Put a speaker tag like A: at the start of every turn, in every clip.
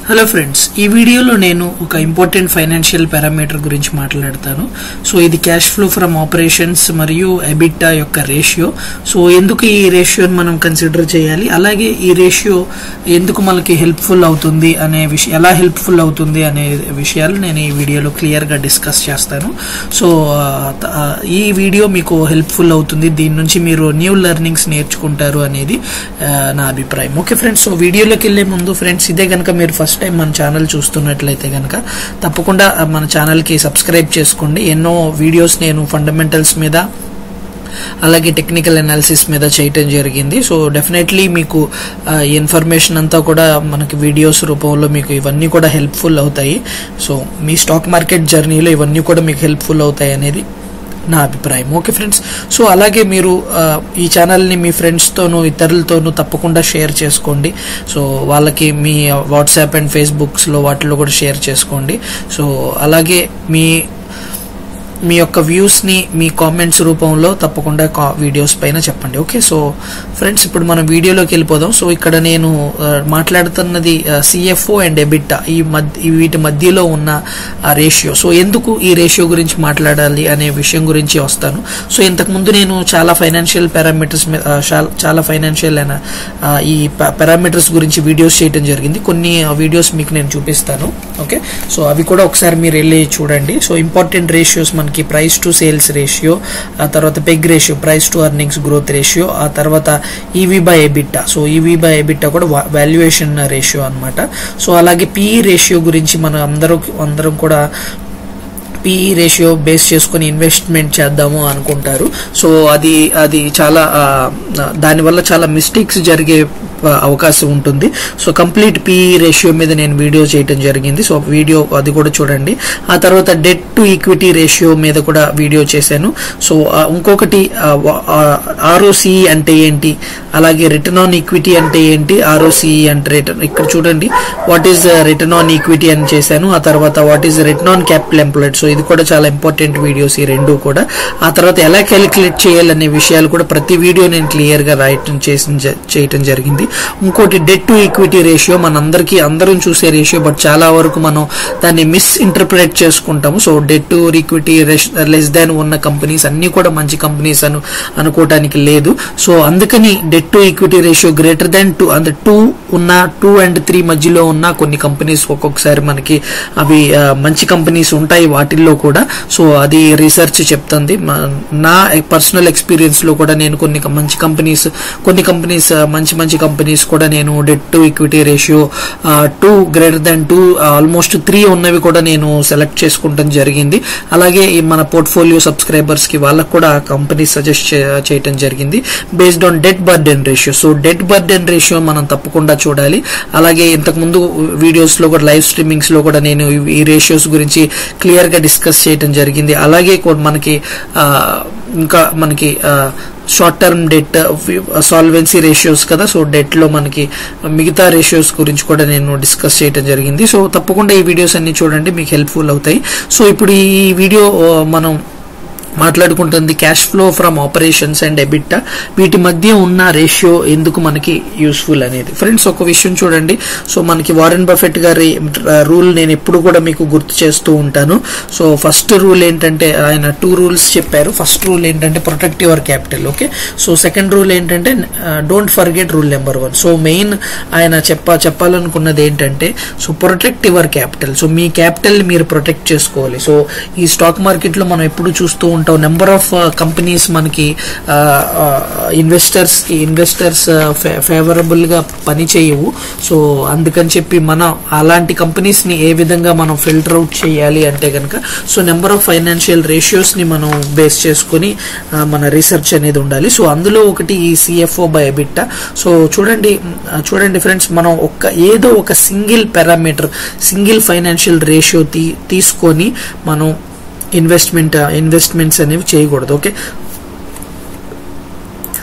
A: Hello friends, ఈ వీడియోలో నేను ఒక ఇంపార్టెంట్ ఫైనాన్షియల్ పారామీటర్ గురించి మాట్లాడతాను. సో ఇది క్యాష్ ఫ్లో ఫ్రమ్ ఆపరేషన్స్ మరియు ఎబిటా యొక్క రేషియో. సో ఎందుకు ఈ రేషియోని మనం కన్సిడర్ చేయాలి, అలాగే ఈ రేషియో ఎందుకు మనకి హెల్ప్ఫుల్ అవుతుంది అనే విషయం, ఎలా హెల్ప్ఫుల్ అవుతుంది అనే విషయాలు నేను ఈ వీడియోలో క్లియర్గా డిస్కస్ చేస్తాను. సో ఈ వీడియో మీకు హెల్ప్ఫుల్ అవుతుంది, దీని నుంచి మీరు న్యూ లెర్నింగ్స్ నేర్చుకుంటారు అనేది నా అభిప్రాయం. ఓకే ఫ్రెండ్స్, సో వీడియోలోకి వెళ్లే ముందు ఫ్రెండ్స్, ఇదే కనుక మీరు ఫస్ట్ టైం మన ఛానల్ చూస్తున్నట్లయితే కనుక తప్పకుండా మన ఛానల్కి సబ్స్క్రైబ్ చేసుకోండి. ఎన్నో వీడియోస్ నేను ఫండమెంటల్స్ మీద అలాగే టెక్నికల్ అనాలిసిస్ మీద చేయటం జరిగింది. సో డెఫినెట్లీ మీకు ఇన్ఫర్మేషన్ అంతా కూడా మనకి వీడియోస్ రూపంలో మీకు ఇవన్నీ కూడా హెల్ప్ఫుల్ అవుతాయి. సో మీ స్టాక్ మార్కెట్ జర్నీలో ఇవన్నీ కూడా మీకు హెల్ప్ఫుల్ అవుతాయి అనేది నా అభిప్రాయం. ఓకే ఫ్రెండ్స్, సో అలాగే మీరు ఈ ఛానల్ని మీ ఫ్రెండ్స్తోనూ ఇతరులతోనూ తప్పకుండా షేర్ చేసుకోండి. సో వాళ్ళకి మీ వాట్సాప్ అండ్ ఫేస్బుక్స్లో వాటిలో కూడా షేర్ చేసుకోండి. సో అలాగే మీ యొక్క వ్యూస్ని మీ కామెంట్స్ రూపంలో తప్పకుండా వీడియోస్ పైన చెప్పండి. ఓకే, సో ఫ్రెండ్స్ ఇప్పుడు మనం వీడియోలోకి వెళ్ళిపోదాం. సో ఇక్కడ నేను మాట్లాడుతున్నది సిఎఫ్ఓ అండ్ ఎబిటా, వీటి మధ్యలో ఉన్న రేషియో. సో ఎందుకు ఈ రేషియో గురించి మాట్లాడాలి అనే విషయం గురించి వస్తాను. సో ఇంతకుముందు నేను చాలా ఫైనాన్షియల్ పారామీటర్స్ చాలా ఫైనాన్షియల్ ఈ పారామీటర్స్ గురించి వీడియోస్ చేయడం జరిగింది. కొన్ని వీడియోస్ మీకు నేను చూపిస్తాను. ఓకే, సో అవి కూడా ఒకసారి మీరు వెళ్ళి చూడండి. సో ఇంపార్టెంట్ రేషియోస్ మనకి ప్రైస్ టు సేల్స్ రేషియో, ఆ తర్వాత PEG ratio, price to earnings growth ratio, ఆ తర్వాత EV by EBITDA. So EV by EBITDA కూడా వాల్యుయేషన్ రేషియో అన్నమాట. సో అలాగే పిఈ రేషియో గురించి మనం అందరం కూడా పిఈ రేషియో బేస్ చేసుకుని ఇన్వెస్ట్మెంట్ చేద్దాము అనుకుంటారు. సో అది చాలా దానివల్ల చాలా మిస్టేక్స్ జరిగే అవకాశం ఉంటుంది. సో కంప్లీట్ పిఈ రేషియో మీద నేను వీడియో చేయటం జరిగింది. సో వీడియో అది కూడా చూడండి. ఆ తర్వాత డెట్ టు ఈక్విటీ రేషియో మీద కూడా వీడియో చేశాను. సో ఇంకొకటి ఆర్ఓసిఈ అంటే ఏంటి, అలాగే రిటర్న్ ఆన్ ఈక్విటీ అంటే ఏంటి, ఆర్ఓసిఈ అంటే రిటర్న్, ఇక్కడ చూడండి what is return on equity అని చేశాను. ఆ తర్వాత what is return on capital employed. So ఇది కూడా చాలా ఇంపార్టెంట్ వీడియోస్ ఈ రెండు కూడా. ఆ తర్వాత ఎలా క్యాలిక్యులేట్ చేయాలనే విషయాలు కూడా ప్రతి వీడియో నేను క్లియర్ గా చేయటం జరిగింది. ఇంకోటి డెట్ టు ఈక్విటీ రేషియో అందరం చూసే రేషియో, బట్ చాలా వరకు మనం దాన్ని మిస్ ఇంటర్ప్రిట్ చేసుకుంటాము. So debt to equity less than ఉన్న కంపెనీస్ అన్ని కూడా మంచి కంపెనీస్ అనుకోవటానికి లేదు. సో అందుకని debt to equity ratio greater than 2 అంటే 2 and 3 మధ్యలో ఉన్న కొన్ని కంపెనీస్ ఒక్కొక్కసారి మనకి అవి మంచి కంపెనీస్ ఉంటాయి వాటిల్లో కూడా. సో అది రీసెర్చ్ చెప్తుంది. నా పర్సనల్ ఎక్స్పీరియన్స్ లో కూడా నేను కొన్ని కంపెనీస్ మంచి కంపెనీస్ కూడా నేను debt to equity ratio 2 greater than 2 almost 3 ఉన్నవి కూడా నేను సెలెక్ట్ చేసుకుంటాం జరిగింది. అలాగే మన పోర్ట్ఫోలియో సబ్స్క్రైబర్స్ కి వాళ్ళకు కూడా కంపెనీ సజెస్ట్ చేయటం జరిగింది based on debt burden ratio. So debt burden ratio మనం తప్పకుండా చూడాలి. అలాగే ఇంతకుముందు వీడియోస్ లో కూడా లైవ్ స్ట్రీమింగ్స్ లో కూడా నేను ఈ రేషియోస్ గురించి క్లియర్ గా డిస్కస్ చేయటం జరిగింది. అలాగే మనకి short term debt solvency ratios కదా. సో డెట్ లో మనకి మిగతా రేషియోస్ గురించి కూడా నేను డిస్కస్ చేయడం జరిగింది. సో తప్పకుండా ఈ వీడియోస్ అన్ని చూడండి, మీకు హెల్ప్ఫుల్ అవుతాయి. సో ఇప్పుడు ఈ వీడియో మనం మాట్లాడుకుంటుంది cash flow from operations and EBITDA, వీటి మధ్య ఉన్న రేషియో ఎందుకు మనకి యూస్ఫుల్ అనేది. ఫ్రెండ్స్ ఒక విషయం చూడండి. సో మనకి వారెన్ బఫెట్ గారి రూల్ నేను ఎప్పుడు కూడా మీకు గుర్తు చేస్తూ ఉంటాను. సో ఫస్ట్ రూల్ ఏంటంటే, ఆయన 2 రూల్స్ చెప్పారు. ఫస్ట్ రూల్ ఏంటంటే protect your capital. Okay, so second rule ఏంటంటే don't forget rule number 1. So main ఆయన చెప్పాలనుకున్నది ఏంటంటే, so protect your capital. So మీ క్యాపిటల్ మీరు ప్రొటెక్ట్ చేసుకోవాలి. సో ఈ స్టాక్ మార్కెట్ లో మనం ఎప్పుడు చూస్తూ ఉంటాం, నెంబర్ ఆఫ్ కంపెనీస్ మనకి ఇన్వెస్టర్స్ ఫేవరబుల్ గా పని చేయవు. సో అందుకని చెప్పి మనం అలాంటి కంపెనీస్ ని ఏ విధంగా మనం ఫిల్టర్ అవుట్ చేయాలి అంటే కనుక, so number of financial ratios ని మనం బేస్ చేసుకుని మన రీసెర్చ్ అనేది ఉండాలి. సో అందులో ఒకటి ఈ సిఎఫ్ఓ బై ఎబిటా. సో చూడండి ఫ్రెండ్స్, మనం ఏదో ఒక single parameter, single financial ratio తీసుకొని మనం ఇన్వెస్ట్మెంట్స్ అనేవి చేయకూడదు. Okay,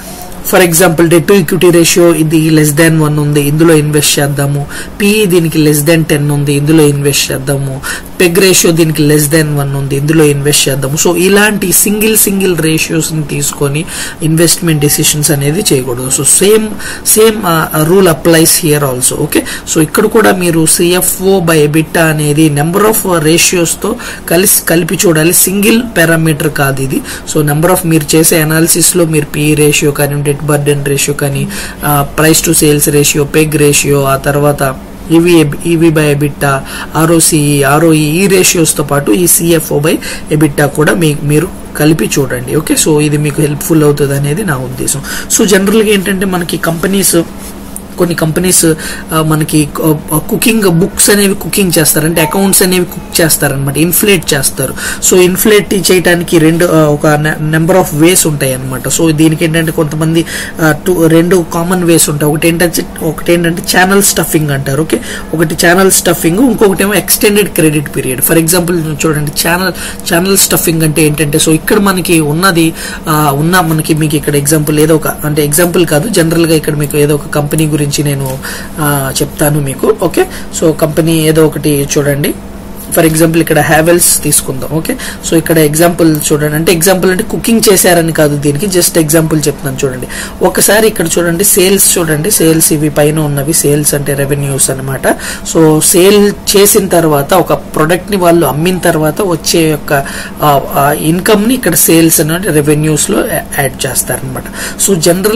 A: for example debt to equity ratio ఇది <1 ఉంది, ఇందులో ఇన్వెస్ట్ చేద్దాము. PE దీనికి <10 ఉంది, ఇందులో ఇన్వెస్ట్ చేద్దాము. పెగ్ రేషియో దీనికి <1 ఉంది, ఇందులో ఇన్వెస్ట్ చేద్దాము. సో ఇలాంటి సింగిల్ రేషియోస్ ని తీసుకొని ఇన్వెస్ట్మెంట్ డెసిషన్స్ అనేది చేయకూడదు. So same rule applies here also. Okay, so ఇక్కడ కూడా మీరు CFO by EBITDA అనేది నెంబర్ ఆఫ్ రేషియోస్ తో కలిపి చూడాలి, సింగిల్ పారామీటర్ కాదు ఇది. సో నెంబర్ ఆఫ్ మీరు చేసే అనాలిసిస్ లో మీరు PE రేషియో కానీ, డెట్ బర్డెన్ రేషియో కానీ, price to sales ratio, peg ratio, ఆ తర్వాత EV by EBITDA, ROCE, ROE ఈ రేషియోస్ తో పాటు ఈ CFO by EBITDA కూడా మీరు కలిపి చూడండి. ఓకే, సో ఇది మీకు హెల్ప్ఫుల్ అవుతుంది అనేది నా ఉద్దేశం. సో జనరల్ గా ఏంటంటే మనకి కొన్ని కంపెనీస్ మనకి కుకింగ్ బుక్స్ అనేవి కుకింగ్ చేస్తారు, అంటే అకౌంట్స్ అనేవి కుక్ చేస్తారనమాట, ఇన్ఫ్లేట్ చేస్తారు. సో ఇన్ఫ్లేట్ చేయడానికి ఒక నెంబర్ ఆఫ్ వేస్ ఉంటాయి అనమాట. సో దీనికి ఏంటంటే కొంతమంది 2 కామన్ వేస్ ఉంటాయి. ఒకటి ఏంటంటే ఛానల్ స్టఫింగ్ అంటారు. ఓకే, ఒకటి ఛానల్ స్టఫింగ్, ఇంకొకటి ఏమో extended credit period. For example చూడండి, ఛానల్ స్టఫింగ్ అంటే ఏంటంటే, సో ఇక్కడ మనకి మనకి మీకు ఇక్కడ ఎగ్జాంపుల్ ఏదో ఒక, అంటే ఎగ్జాంపుల్ కాదు, జనరల్ గా ఇక్కడ మీకు ఏదో ఒక కంపెనీ గురించి నేను చెప్తాను మీకు. ఓకే, సో కంపెనీ ఏదో ఒకటి చూడండి. ఫర్ ఎగ్జాంపుల్ ఇక్కడ హ్యావెల్స్ తీసుకుందాం. ఓకే, సో ఇక్కడ ఎగ్జాంపుల్ చూడండి, అంటే ఎగ్జాంపుల్ అంటే కుకింగ్ చేశారని కాదు, దీనికి జస్ట్ ఎగ్జాంపుల్ చెప్తున్నాను చూడండి. ఒకసారి ఇక్కడ చూడండి, సేల్స్ చూడండి, సేల్స్ ఇవి పైన ఉన్నవి సేల్స్ అంటే రెవెన్యూస్ అనమాట. సో సేల్ చేసిన తర్వాత ఒక ప్రొడక్ట్ ని వాళ్ళు అమ్మిన తర్వాత వచ్చే యొక్క ఇన్కమ్ ని ఇక్కడ సేల్స్ అనే రెవెన్యూస్ లో యాడ్ చేస్తారనమాట. సో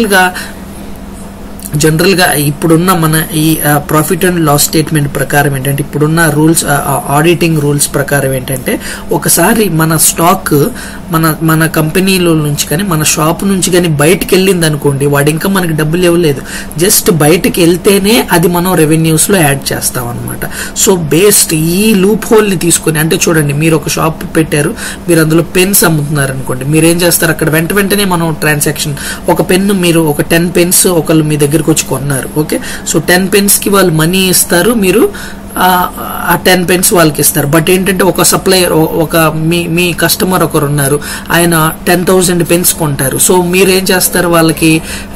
A: జనరల్ గా ఇప్పుడున్న మన ఈ ప్రాఫిట్ అండ్ లాస్ స్టేట్మెంట్ ప్రకారం ఏంటంటే, ఇప్పుడున్న రూల్స్, ఆడిటింగ్ రూల్స్ ప్రకారం ఏంటంటే, ఒకసారి మన స్టాక్ మన కంపెనీలో నుంచి కానీ, మన షాప్ నుంచి కానీ బయటకు వెళ్ళింది అనుకోండి, వాడు ఇంకా మనకి డబ్బులు ఇవ్వలేదు, జస్ట్ బయటకు వెళ్తేనే అది మనం రెవెన్యూస్ లో యాడ్ చేస్తాం అనమాట. సో బేస్డ్ ఈ లూప్ హోల్ ని తీసుకుని, అంటే చూడండి, మీరు ఒక షాప్ పెట్టారు, మీరు అందులో పెన్స్ అమ్ముతున్నారు అనుకోండి, మీరు ఏం చేస్తారు, అక్కడ వెంటనే మనం ట్రాన్సాక్షన్, ఒక పెన్ను మీరు ఒక 10 పెన్స్ ఒకళ్ళు మీ దగ్గరకు వచ్చి కొన్నారు. ఓకే, సో 10 పెన్స్ కి వాళ్ళు మనీ ఇస్తారు, మీరు ఆ 10 పెన్స్ వాళ్ళకి ఇస్తారు. బట్ ఏంటంటే ఒక సప్లయర్, ఒక మీ కస్టమర్ ఒకరు ఉన్నారు, ఆయన 10,000 పెన్స్ కొంటారు. సో మీరు ఏం చేస్తారు, వాళ్ళకి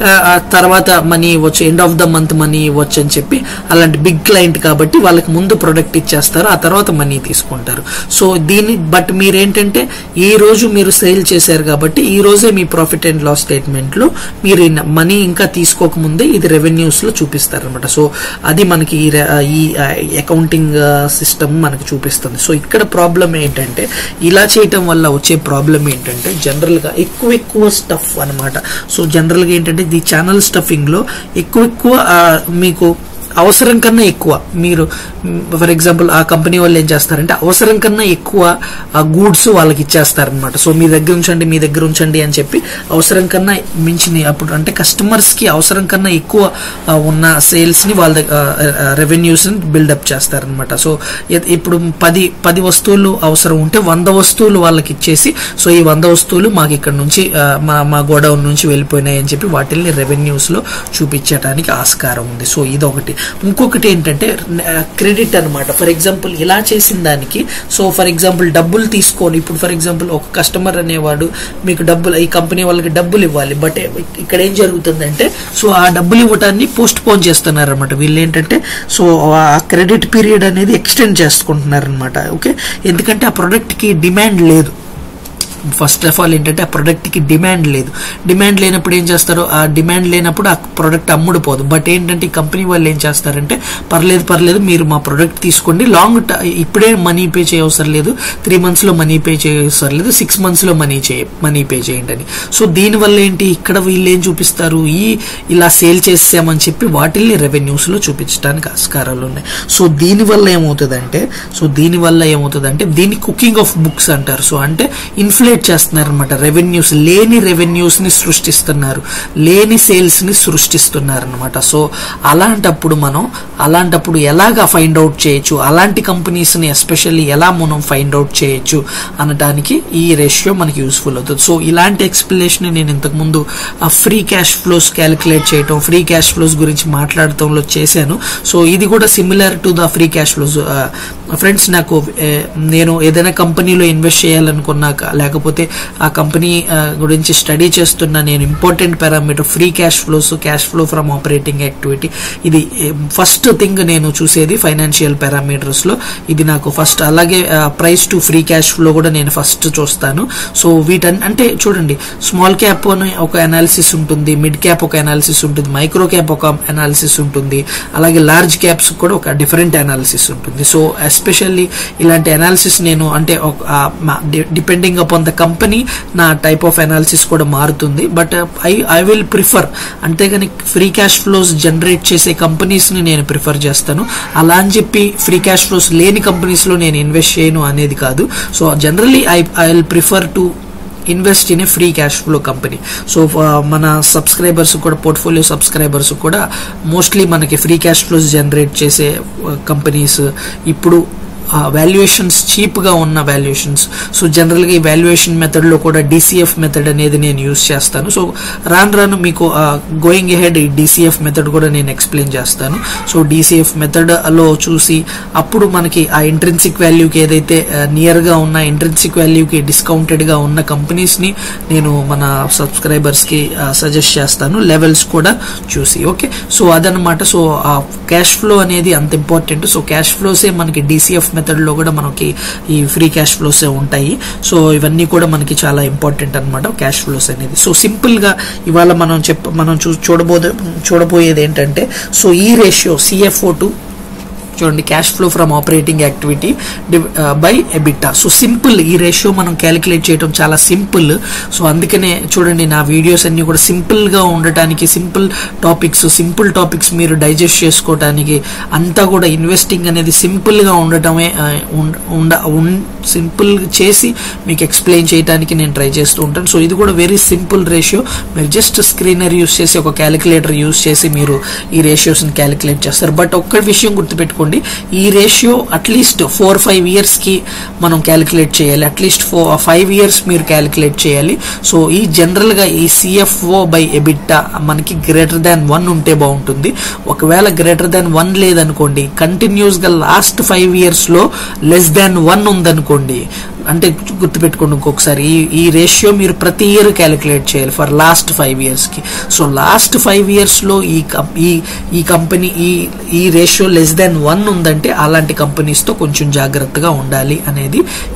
A: తర్వాత మనీ ఇవ్వచ్చు, end of the month money ఇవ్వచ్చు అని చెప్పి, అలాంటి బిగ్ క్లయింట్ కాబట్టి వాళ్ళకి ముందు ప్రొడక్ట్ ఇచ్చేస్తారు, ఆ తర్వాత మనీ తీసుకుంటారు. సో బట్ మీరేంటంటే ఈ రోజు మీరు సేల్ చేశారు కాబట్టి ఈ రోజే మీ ప్రాఫిట్ అండ్ లాస్ స్టేట్మెంట్ లో మీరు మనీ ఇంకా తీసుకోకముందే ఇది రెవెన్యూస్ లో చూపిస్తారు అనమాట. సో అది మనకి ఈ అకౌంటింగ్ సిస్టమ్ మనకు చూపిస్తుంది. సో ఇక్కడ ప్రాబ్లం ఏంటంటే, ఇలా చేయటం వల్ల వచ్చే ప్రాబ్లం ఏంటంటే, జనరల్ గా ఎక్కువ స్టఫ్ అనమాట. సో జనరల్ గా ఏంటంటే, ఈ ఛానల్ స్టఫింగ్ లో ఎక్కువ మీకు అవసరం కన్నా ఎక్కువ, మీరు ఫర్ ఎగ్జాంపుల్ ఆ కంపెనీ వాళ్ళు ఏం చేస్తారంటే, అవసరం కన్నా ఎక్కువ గూడ్స్ వాళ్ళకి ఇచ్చేస్తారనమాట. సో మీ దగ్గర ఉంచండి అని చెప్పి అవసరం కన్నా మించిన, అప్పుడు అంటే కస్టమర్స్ కి అవసరం కన్నా ఎక్కువ ఉన్న సేల్స్ ని వాళ్ళ రెవెన్యూస్ ని బిల్డప్ చేస్తారనమాట. సో ఇప్పుడు 10 వస్తువులు అవసరం ఉంటే 100 వస్తువులు వాళ్ళకి ఇచ్చేసి, సో ఈ 100 వస్తువులు మాకు ఇక్కడ నుంచి మా గోడౌన్ నుంచి వెళ్ళిపోయినాయి అని చెప్పి వాటిల్ని రెవెన్యూస్ లో చూపించడానికి ఆస్కారం ఉంది. సో ఇదొకటి. ఇంకొకటి ఏంటంటే క్రెడిట్ అనమాట. ఫర్ ఎగ్జాంపుల్ ఇలా చేసిన దానికి, సో ఫర్ ఎగ్జాంపుల్ డబ్బులు తీసుకొని, ఇప్పుడు ఫర్ ఎగ్జాంపుల్ ఒక కస్టమర్ అనేవాడు మీకు డబ్బులు, ఈ కంపెనీ వాళ్ళకి డబ్బులు ఇవ్వాలి, బట్ ఇక్కడ ఏం జరుగుతుందంటే, సో ఆ డబ్బులు ఇవ్వటాన్ని పోస్ట్ పోన్ చేస్తున్నారు అనమాట వీళ్ళు. ఏంటంటే సో ఆ క్రెడిట్ పీరియడ్ అనేది ఎక్స్టెండ్ చేసుకుంటున్నారు అనమాట. ఓకే, ఎందుకంటే ఆ ప్రొడక్ట్ కి డిమాండ్ లేదు. ఫస్ట్ ఆఫ్ ఆల్ ఏంటంటే, ఆ ప్రొడక్ట్ కి డిమాండ్ లేనప్పుడు ఏం చేస్తారు, ఆ డిమాండ్ లేనప్పుడు ఆ ప్రొడక్ట్ అమ్ముడుపోదు. బట్ ఏంటంటే ఈ కంపెనీ వాళ్ళు ఏం చేస్తారంటే, పర్లేదు మీరు మా ప్రొడక్ట్ తీసుకోండి, ఇప్పుడే మనీ పే చేయవసరం లేదు, 3 months లో మనీ పే చేయవసరం లేదు, 6 months లో మనీ పే చేయండి అని. సో దీనివల్ల ఏంటి, ఇక్కడ వీళ్ళు ఏం చూపిస్తారు, ఇలా సేల్ చేసామని చెప్పి వాటిల్ని రెవెన్యూస్ లో చూపించడానికి ఆస్కారాలు ఉన్నాయి. సో దీనివల్ల ఏమవుతుందంటే దీన్ని కుకింగ్ ఆఫ్ బుక్స్ అంటారు. సో అంటే ఇన్ఫ్లేట్ చేస్తున్నారు అనమాట, లేని రెవెన్యూస్ ని సృష్టిస్తున్నారు, లేని సేల్స్ ని సృష్టిస్తున్నారు అనమాట. సో అలాంటప్పుడు ఎలాగా ఫైండ్ అవుట్ చేయొచ్చు, అలాంటి కంపెనీస్ ని ఎస్పెషల్లీ ఎలా మనం ఫైండ్ అవుట్ చేయొచ్చు అనడానికి ఈ రేషియో మనకి యూస్ఫుల్ అవుతుంది. సో ఇలాంటి ఎక్స్ప్లెనేషన్ నేను ఇంతకు ముందు ఫ్రీ క్యాష్ ఫ్లోస్ క్యాలిక్యులేట్ చేయటం, ఫ్రీ క్యాష్ ఫ్లోస్ గురించి మాట్లాడటంలో చేశాను. సో ఇది కూడా similar to the free cash flows. Friends, నేను ఏదైనా కంపెనీలో ఇన్వెస్ట్ చేయాలనుకున్నాక, లేకపోతే లేకపోతే ఆ కంపెనీ గురించి స్టడీ చేస్తున్న నేను important parameter free cash flows, cash flow from operating activity, ఇది ఫస్ట్ థింగ్ నేను చూసేది ఫైనాన్షియల్ పారామీటర్స్ లో, ఇది నాకు ఫస్ట్. అలాగే price to free cash flow కూడా నేను ఫస్ట్ చూస్తాను. సో అంటే చూడండి, స్మాల్ క్యాప్ ఒక అనాలిసిస్ ఉంటుంది, మిడ్ క్యాప్ ఒక అనాలిసిస్ ఉంటుంది, మైక్రో క్యాప్ ఒక అనాలిసిస్ ఉంటుంది, అలాగే లార్జ్ క్యాప్స్ కూడా ఒక డిఫరెంట్ అనాలిసిస్ ఉంటుంది. సో ఎస్పెషల్లీ ఇలాంటి అనాలిసిస్ నేను అంటే డిపెండింగ్ అపాన్ ద కంపెనీ నా టైప్ ఆఫ్ అనాలిసిస్ కూడా మారుతుంది. బట్ ఐ విల్ ప్రిఫర్, అంతేగాని ఫ్రీ క్యాష్ ఫ్లోస్ జనరేట్ చేసే కంపెనీస్ ని నేను ప్రిఫర్ చేస్తాను. అలా అని చెప్పి ఫ్రీ క్యాష్ ఫ్లోస్ లేని కంపెనీస్ లో నేను ఇన్వెస్ట్ చేయను అనేది కాదు. So generally I will prefer to invest in a free cash flow company. So మన సబ్స్క్రైబర్స్ కూడా, పోర్ట్ఫోలియో సబ్స్క్రైబర్స్ కూడా మోస్ట్లీ మనకి ఫ్రీ క్యాష్ ఫ్లోస్ జనరేట్ చేసే కంపెనీస్, ఇప్పుడు వాల్యుయేషన్స్ చీప్ గా ఉన్న వాల్యుయేషన్స్. సో జనరల్ గా ఈ వాల్యుయేషన్ మెథడ్ లో కూడా DCF మెథడ్ అనేది నేను యూజ్ చేస్తాను. సో రాను మీకు గోయింగ్ ఎహెడ్ ఈ DCF మెథడ్ కూడా నేను ఎక్స్ప్లెయిన్ చేస్తాను. సో DCF మెథడ్ లో చూసి అప్పుడు మనకి ఆ ఇంట్రిన్సిక్ వాల్యూకి ఏదైతే నియర్ గా ఉన్న, ఇంట్రిన్సిక్ వాల్యూకి డిస్కౌంటెడ్ గా ఉన్న కంపెనీస్ ని నేను మన సబ్స్క్రైబర్స్ కి సజెస్ట్ చేస్తాను, లెవెల్స్ కూడా చూసి. ఓకే, సో అదనమాట. సో క్యాష్ ఫ్లో అనేది అంత ఇంపార్టెంట్. సో క్యాష్ ఫ్లోసే మనకి DCF మెథడ్ లో కూడా మనకి ఈ ఫ్రీ క్యాష్ ఫ్లోస్ ఉంటాయి. సో ఇవన్నీ కూడా మనకి చాలా ఇంపార్టెంట్ అన్నమాట క్యాష్ ఫ్లోస్ అనేది. సో సింపుల్ గా ఇవాళ మనం చూడబోయేది ఏంటంటే, సో ఈ రేషియో CFO టు చూడండి, cash flow from operating activity by EBITDA. So simple, ఈ రేషియో మనం క్యాలిక్యులేట్ చేయడం చాలా సింపుల్. సో అందుకనే చూడండి నా వీడియోస్ అన్ని కూడా సింపుల్ గా ఉండటానికి, సింపుల్ టాపిక్స్ మీరు డైజెస్ట్ చేసుకోవటానికి, అంతా కూడా ఇన్వెస్టింగ్ అనేది సింపుల్ గా ఉండటమే, సింపుల్ చేసి మీకు ఎక్స్ప్లెయిన్ చేయడానికి నేను ట్రై చేస్తూ ఉంటాను. సో ఇది కూడా వెరీ సింపుల్ రేషియో. మీరు జస్ట్ స్క్రీనర్ యూస్ చేసి, ఒక క్యాలిక్యులేటర్ యూస్ చేసి మీరు ఈ రేషియోస్ ని క్యాలిక్యులేట్ చేస్తారు. బట్ ఒక్క విషయం గుర్తుపెట్టుకోండి, ఈ రేషియో అట్లీస్ట్ 4-5 years కి మనం క్యాలిక్యులేట్ చేయాలి. అట్లీస్ట్ 5 years మీరు క్యాలిక్యులేట్ చేయాలి. సో ఈ జనరల్ గా ఈ CFO బై ఎబిటా మనకి గ్రేటర్ దాన్ 1 ఉంటే బాగుంటుంది. ఒకవేళ గ్రేటర్ దాన్ 1 లేదనుకోండి, కంటిన్యూస్ గా లాస్ట్ 5 years లో లెస్ దాన్ 1 ఉందనుకోండి, అంటే గుర్తుపెట్టుకోండి ఇంకొకసారి, ఈ రేషియో మీరు ప్రతి ఇయర్ క్యాలిక్యులేట్ చేయాలి ఫర్ లాస్ట్ 5 years కి. సో లాస్ట్ 5 years లో ఈ కంపెనీ ఈ రేషియో లెస్ దాన్ 1 ఉందంటే అలాంటి కంపెనీస్ తో కొంచెం జాగ్రత్తగా ఉండాలి అనేది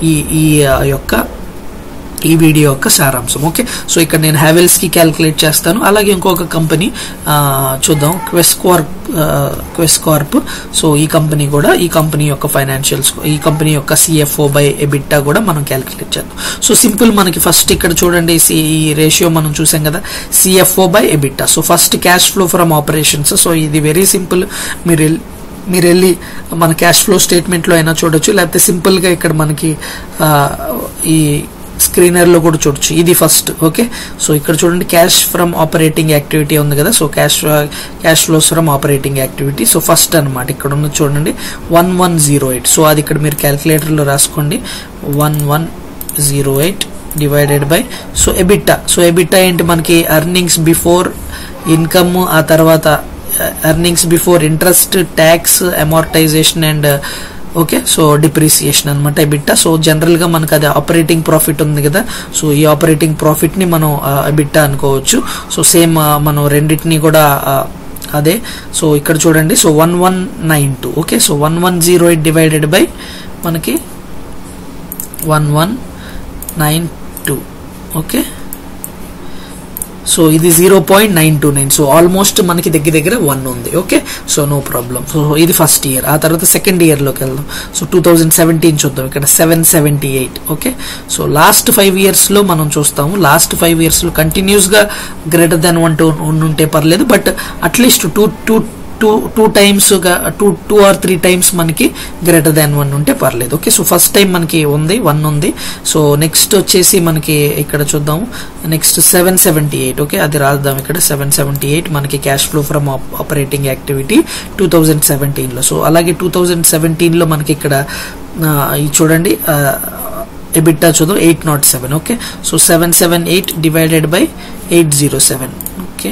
A: ఈ వీడియో యొక్క సారాంశం. ఓకే, సో ఇక్కడ నేను హ్యావెల్స్ కి క్యాలిక్యులేట్ చేస్తాను. అలాగే ఇంకొక కంపెనీ చూద్దాం, క్వెస్ కార్ప్. సో ఈ కంపెనీ యొక్క ఫైనాన్షియల్స్, ఈ కంపెనీ యొక్క CFO బై ఎబిటా కూడా మనం క్యాలిక్యులేట్ చేద్దాం. సో సింపుల్, మనకి ఫస్ట్ ఇక్కడ చూడండి ఈ రేషియో మనం చూసాం కదా, CFO by EBITDA. So first cash flow from operations. So ఇది వెరీ సింపుల్, మీరు వెళ్ళి మన క్యాష్ ఫ్లో స్టేట్మెంట్ లో అయినా చూడొచ్చు, లేకపోతే సింపుల్ గా ఇక్కడ మనకి ఈ స్క్రీనర్ లో కూడా చూడొచ్చు. ఇది ఫస్ట్. ఓకే, సో ఇక్కడ చూడండి క్యాష్ ఫ్రమ్ ఆపరేటింగ్ యాక్టివిటీ ఉంది కదా. So cash flows from operating activity. So first అన్నమాట ఇక్కడ ఉన్న చూడండి 1108. సో అది ఇక్కడ మీరు క్యాలిక్యులేటర్ లో రాసుకోండి, 1108 divided by so EBITDA. So EBITDA ఏంటి, మనకి ఎర్నింగ్స్ బిఫోర్ ఇన్కమ్, ఆ తర్వాత earnings before interest, tax, amortization and okay, so depreciation అనమాట ఎబిటా. సో జనరల్ గా మనకు అది ఆపరేటింగ్ ప్రాఫిట్ ఉంది కదా. సో ఈ ఆపరేటింగ్ ప్రాఫిట్ ని మనం ఎబిటా అనుకోవచ్చు. సో సేమ్ మనం రెండింటిని కూడా అదే. సో ఇక్కడ చూడండి, so 1192. Okay, so 1108 divided by మనకి 1192. ఓకే, సో ఇది 0.929. సో ఆల్మోస్ట్ మనకి దగ్గర 1 ఉంది. Okay, so no problem. So ఇది ఫస్ట్ ఇయర్. ఆ తర్వాత సెకండ్ ఇయర్ లోకి వెళ్దాం. సో 2017 చూద్దాం, ఇక్కడ 778. ఓకే, సో లాస్ట్ 5 years లో మనం చూస్తాము. లాస్ట్ 5 years లో కంటిన్యూస్ గా గ్రేటర్ దాన్ 1 ఉంటే పర్లేదు, బట్ అట్లీస్ట్ టూ టైమ్స్ గా 2 or 3 times మనకి గ్రేటర్ దాన్ 1 ఉంటే పర్లేదు. ఓకే, సో ఫస్ట్ టైం మనకి 1 ఉంది. సో నెక్స్ట్ వచ్చేసి మనకి ఇక్కడ చూద్దాం, నెక్స్ట్ 778. ఓకే, అది రాద్దాం ఇక్కడ 778 మనకి cash flow from operating activity 2017 లో. సో అలాగే 2017 లో మనకి ఇక్కడ చూడండి ఎబిటా చూద్దాం 807. Okay, so 778 divided by 807. Okay,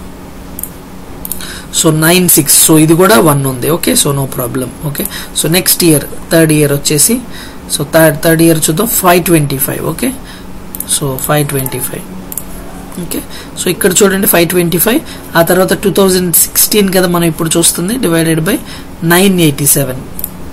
A: so 96. So ఇది కూడా 1 ఉంది. Okay, so no problem. Okay, so next year third year వచ్చేసి, సో థర్డ్ ఇయర్ చూద్దాం 525. Okay, so 525. ఓకే, సో ఇక్కడ చూడండి 525. ఆ తర్వాత 2016 కదా మనం ఇప్పుడు చూస్తుంది, డివైడెడ్ బై 987.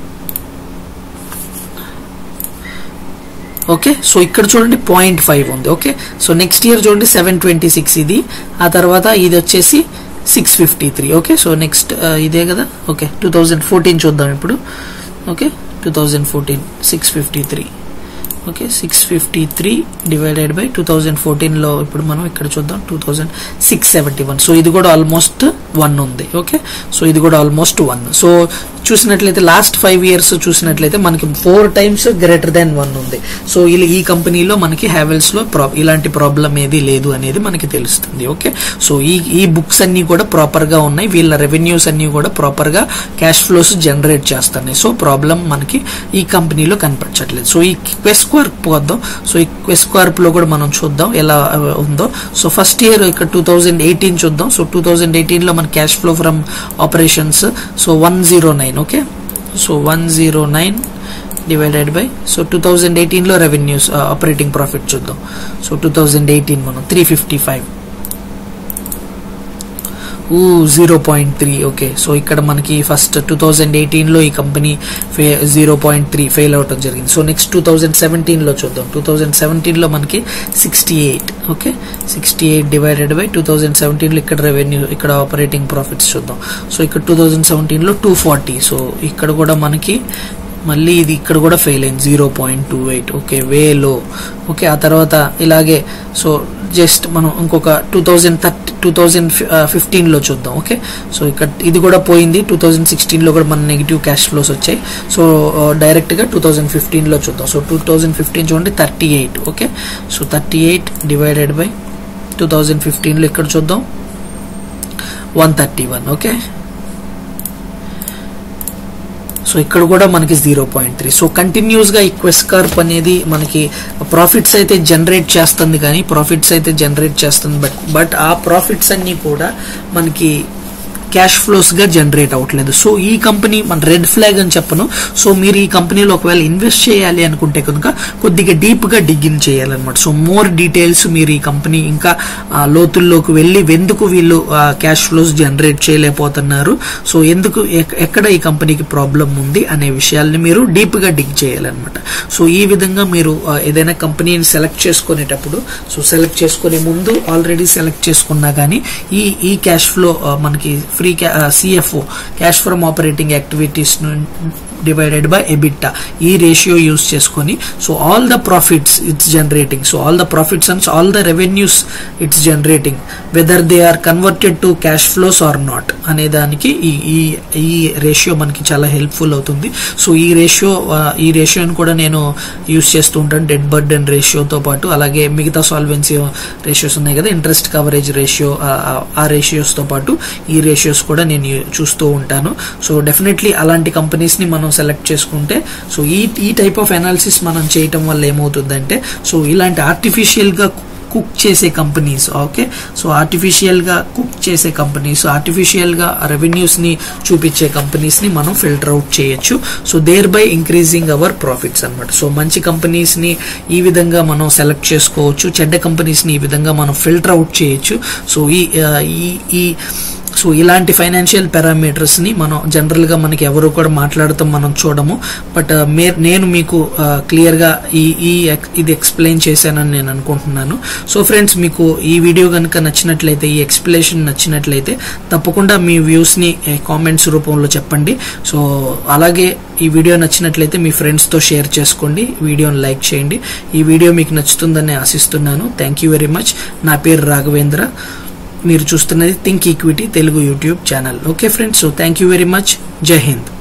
A: ఓకే, సో ఇక్కడ చూడండి 0.5 ఉంది. ఓకే, సో నెక్స్ట్ ఇయర్ చూడండి 726 ఇది. ఆ తర్వాత ఇది వచ్చేసి 653. ఓకే, సో నెక్స్ట్ ఇదే కదా. ఓకే, 2014 చూద్దాం ఇప్పుడు. ఓకే, 2014 653. ఓకే, 653 డివైడెడ్ బై 2014 లో ఇప్పుడు మనం ఇక్కడ చూద్దాం 2671. సో ఇది కూడా ఆల్మోస్ట్ 1 ఉంది. ఓకే, సో ఇది కూడా ఆల్మోస్ట్ 1. సో చూసినట్లయితే లాస్ట్ 5 years చూసినట్లయితే మనకి 4 times గ్రేటర్ దాన్ 1 ఉంది. సో ఈ కంపెనీలో మనకి హ్యావెల్స్ లో ఇలాంటి ప్రాబ్లం ఏది లేదు అనేది మనకి తెలుస్తుంది. ఓకే, సో ఈ బుక్స్ అన్ని కూడా ప్రాపర్ గా ఉన్నాయి, వీళ్ళ రెవెన్యూస్ అన్ని కూడా ప్రాపర్ గా క్యాష్ ఫ్లోస్ జనరేట్ చేస్తున్నాయి. సో ప్రాబ్లం మనకి ఈ కంపెనీలో కనపడట్లేదు. సో ఈ క్వెస్ట్ కార్ప్ పోద్దాం. సో ఈ క్వెస్ట్ కార్ప్ లో కూడా మనం చూద్దాం ఎలా ఉందో. సో ఫస్ట్ ఇయర్ ఇక్కడ 2018 చూద్దాం. సో 2018 లో మన cash flow from operations so 109. Okay, so 109 divided by so 2018 లో రెవెన్యూస్ ఆపరేటింగ్ ప్రాఫిట్ చూద్దాం. సో 2018 మనం 355. 0.3. ఓకే, సో ఇక్కడ మనకి ఫస్ట్ 2018 లో ఈ కంపెనీ 0.3 ఫెయిల్ అవటం జరిగింది. సో నెక్స్ట్ 2017 లో చూద్దాం. 2017 లో మనకి 68. ఓకే, 68 డివైడెడ్ బై 2017 లో ఇక్కడ రెవెన్యూ ఇక్కడ ఆపరేటింగ్ ప్రాఫిట్స్ చూద్దాం. సో ఇక్కడ 2017 లో 240. సో ఇక్కడ కూడా మనకి మళ్ళీ ఇది ఇక్కడ కూడా ఫెయిల్ అయింది 0.28. ఓకే, వే లో. ఓకే, ఆ తర్వాత ఇలాగే సో జస్ట్ మనం ఇంకొక 2015 లో చూద్దాం. ఓకే, సో ఇక్కడ ఇది కూడా పోయింది. 2016 లో కూడా మన నెగిటివ్ క్యాష్ ఫ్లోస్ వచ్చాయి. సో డైరెక్ట్ గా 2015 లో చూద్దాం. సో 2015 చూడండి 38. ఓకే, సో 38 డివైడెడ్ బై 2015 లో ఇక్కడ చూద్దాం 131. ఓకే, సో ఇక్కడ కూడా మనకి 0.3. సో కంటిన్యూస్ గా ఈ క్వెస్ట్ కార్ప్ అనేది మనకి ప్రాఫిట్స్ అయితే జనరేట్ చేస్తుంది, కానీ బట్ ఆ ప్రాఫిట్స్ అన్ని కూడా మనకి క్యాష్ ఫ్లోస్ గా జనరేట్ అవ్వట్లేదు. సో ఈ కంపెనీ మన రెడ్ ఫ్లాగ్ అని చెప్పను. సో మీరు ఈ కంపెనీలో ఒకవేళ ఇన్వెస్ట్ చేయాలి అనుకుంటే కనుక కొద్దిగా డీప్ గా డిగ్గిన్ చేయాలన్నమాట. సో మోర్ డీటెయిల్స్ మీరు ఈ కంపెనీ ఇంకా లోతుల్లోకి వెళ్ళి ఎందుకు వీళ్ళు క్యాష్ ఫ్లోస్ జనరేట్ చేయలేకపోతున్నారు, సో ఎందుకు ఎక్కడ ఈ కంపెనీకి ప్రాబ్లం ఉంది అనే విషయాల్ని మీరు డీప్ గా డిగ్ చేయాలన్నమాట. సో ఈ విధంగా మీరు ఏదైనా కంపెనీని సెలెక్ట్ చేసుకునేటప్పుడు సో సెలెక్ట్ చేసుకునే ముందు ఆల్రెడీ సెలెక్ట్ చేసుకున్నా కానీ ఈ క్యాష్ ఫ్లో మనకి free CFO cash from operating activities divided by EBITDA ఈ రేషియో యూజ్ చేసుకొని so all the profits it's generating, so all the profits and all the revenues it's generating whether they are converted to cash flows or not అనే దానికి ఈ ratio మనకి చాలా helpful అవుతుంది. So ఈ రేషియోని కూడా నేను యూజ్ చేస్తూ ఉంటాను డెట్ బర్డెన్ రేషియోతో పాటు. అలాగే మిగతా సాల్వెన్సీ రేషియోస్ ఉన్నాయి కదా, ఇంట్రెస్ట్ కవరేజ్ రేషియో, ఆ రేషియోస్ తో పాటు ఈ రేషియోస్ కూడా నేను చూస్తూ ఉంటాను. సో డెఫినెట్లీ అలాంటి కంపెనీస్ ని మనం సెలెక్ట్ చేసుకుంటే సో ఈ టైప్ ఆఫ్ అనాలిసిస్ మనం చేయటం వల్ల ఏమవుతుందంటే సో ఇలాంటి ఆర్టిఫిషియల్ గా కుక్ చేసే కంపెనీస్, ఓకే, సో ఆర్టిఫిషియల్ గా కుక్ చేసే కంపెనీస్, ఆర్టిఫిషియల్ గా రెవెన్యూస్ ని చూపించే కంపెనీస్ ని మనం ఫిల్టర్ అవుట్ చేయొచ్చు. So thereby increasing our profits అన్నమాట. సో మంచి కంపెనీస్ ని ఈ విధంగా మనం సెలెక్ట్ చేసుకోవచ్చు, చెడ్డ కంపెనీస్ ని ఈ విధంగా మనం ఫిల్టర్ అవుట్ చేయొచ్చు. సో సో ఇలాంటి ఫైనాన్షియల్ పారామీటర్స్ ని మనం జనరల్ గా మనకి ఎవరు కూడా మాట్లాడతాం మనం చూడము, బట్ నేను మీకు క్లియర్ గా ఇది ఎక్స్ప్లెయిన్ చేశానని నేను అనుకుంటున్నాను. సో ఫ్రెండ్స్, మీకు ఈ వీడియో కనుక నచ్చినట్లయితే, ఈ ఎక్స్ప్లెనేషన్ నచ్చినట్లయితే తప్పకుండా మీ వ్యూస్ ని కామెంట్స్ రూపంలో చెప్పండి. సో అలాగే ఈ వీడియో నచ్చినట్లయితే మీ ఫ్రెండ్స్ తో షేర్ చేసుకోండి, వీడియోని లైక్ చేయండి. ఈ వీడియో మీకు నచ్చుతుందని ఆశిస్తున్నాను. Thank you very much. నా పేరు రాఘవేంద్ర, మీరు చూస్తున్నది think equity Telugu YouTube channel. Okay friends, so thank you very much. జై హింద్.